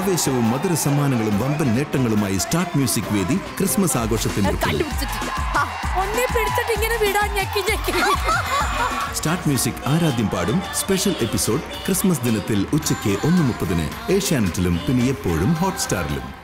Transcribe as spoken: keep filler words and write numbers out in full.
ആവേശവും മധുര സമ്മാനങ്ങളും വമ്പൻ നേട്ടങ്ങളുമായി സ്റ്റാർട്ട് മ്യൂസിക് വേദി ക്രിസ്മസ് ആഘോഷത്തിന് സ്റ്റാർട്ട് മ്യൂസിക് ആരാധ്യം പാടും സ്പെഷ്യൽ എപ്പിസോഡ് ക്രിസ്മസ് ദിനത്തിൽ ഉച്ചയ്ക്ക് ഒന്ന് മുപ്പതിന് ഏഷ്യാനെറ്റിലും പിന്നെ എപ്പോഴും ഹോട്ട്സ്റ്റാറിലും.